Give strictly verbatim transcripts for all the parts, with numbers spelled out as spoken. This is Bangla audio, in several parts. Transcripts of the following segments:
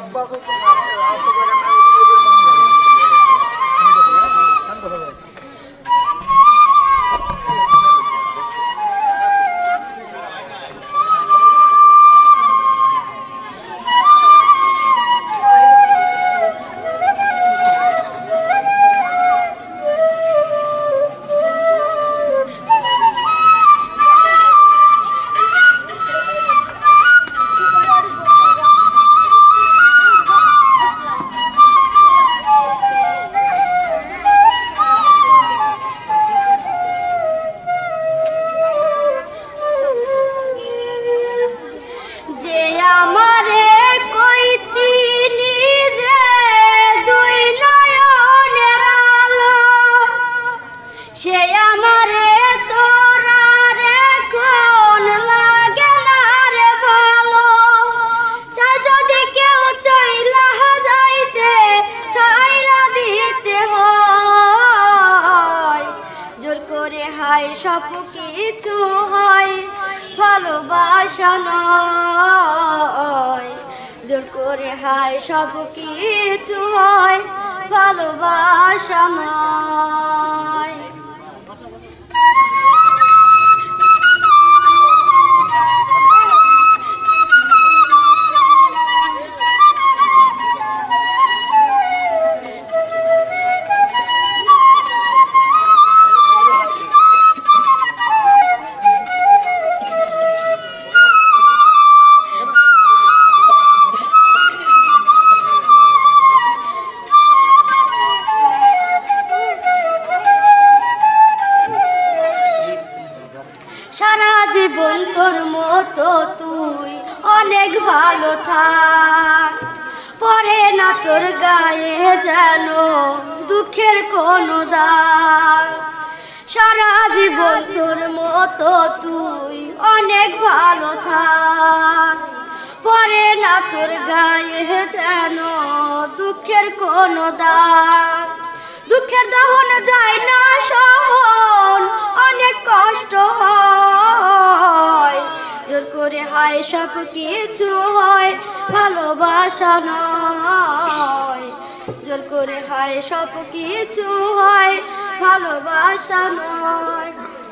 সব কিছু হয় ভালোবাসা নয়, জোর করে হায় সব কিছু হয় ভালোবাসা নয়। সারা জীবন তোর মতো তুই অনেক ভালো থাক, পরে না তোর গায়ে যেন দুঃখের কোনো দাগ। সারা জীবন তোর মতো তুই অনেক ভালো থাক, পরে না তোর গায়ে যেন দুঃখের কোনো দাগ। দুঃখের দহন যায় না সহন, অনেক কষ্ট হয়, জোর করে হায় সব কিছু হয় ভালোবাসা নয়, জোর করে হায় সব কিছু হয় ভালোবাসা নয়।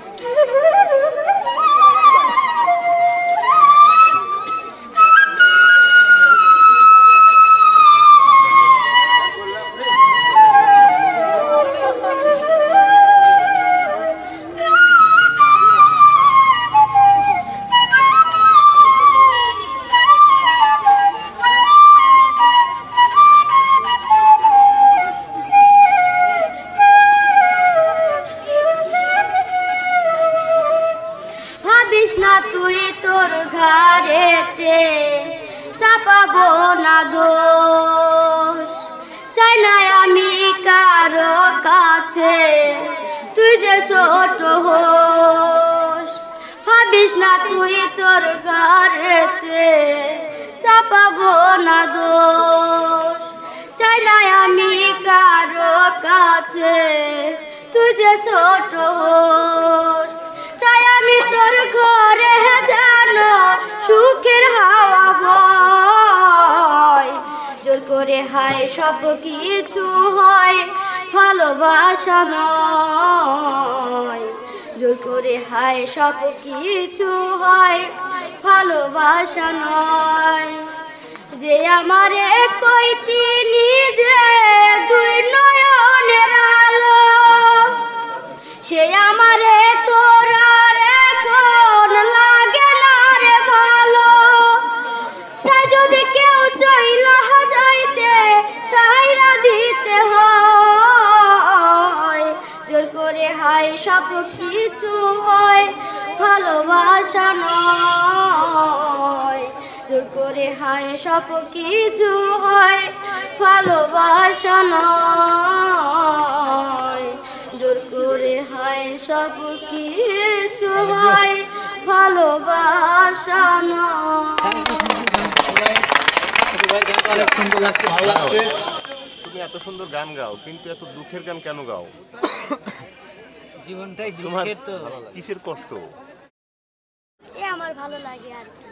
না তুই তোর ঘরেতে চাপাবো না দোষ, চাই না আমি কারো কাছে তুই যে ছোট হোস। ভাবিস না তুই তোর ঘরেতে চাপাবো না দোষ, চাই না আমি কারো কাছে তুই যে ছোট হোস। চাই আমি তোর ঘরে যেন সুখের হাওয়া বয়, জোর করে হায় সব কিছু হয় ভালোবাসা নয়, জোর করে হায় সব কিছু হয় ভালোবাসা নয়। যে আমারে কইতি নিজে দুই নয়নের আলো, সে আমারে তোর আর এখন লাগে না রে ভালো। চাই যদি কেউ চইলা যাইতে চাইরা দিতে হয়, জোর করে হায় সব কিছু হয় ভালোবাসা নয়, জোর করে হায় সব কিছু হয় ভালোবাসা নয়, জোর করে হায় সব কিছু হয় ভালোবাসা নয়। তুমি এত সুন্দর গান গাও, কিন্তু এত দুঃখের গান কেন গাও? জীবনটাই দুঃখের। তো কিসের কষ্ট? এ আমার ভালো লাগে আর